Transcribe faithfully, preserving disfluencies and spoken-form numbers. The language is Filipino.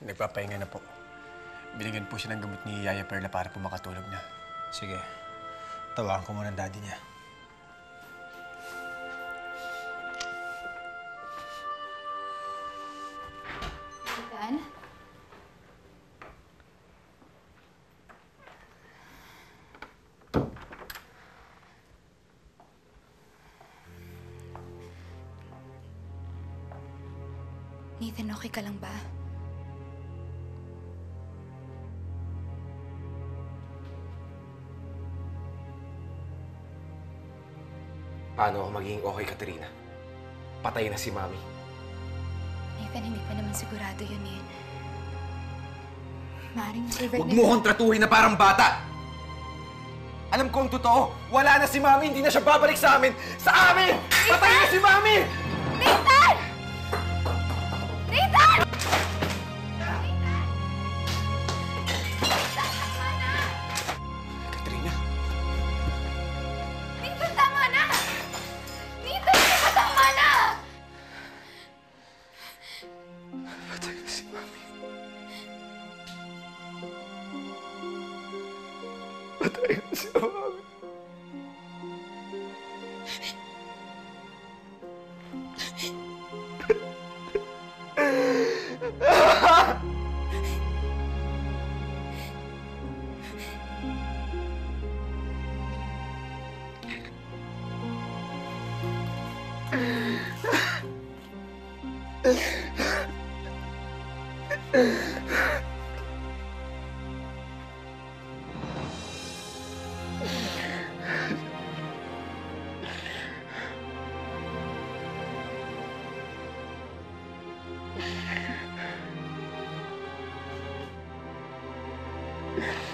Nagpapahinga na po. Binigyan po siya ng gamot ni Yaya Perla para po makatulog na. Sige. Tawagan ko muna ang daddy niya. Nathan? Nathan, okay ka lang ba? Paano ako magiging okay, Katerina? Patay na si Mami. Nathan, hindi pa naman sigurado yun eh. Maaring favorite Huwag mo kong tratuhin na parang bata! Alam ko ang totoo. Wala na si Mami. Hindi na siya babalik sa amin. Sa amin! Patay na si Mami! Nathan! Nathan! Katerina? Nathan, tama na! Nathan, tama na! Patay na si Mami. Patay na si Mami. Yeah.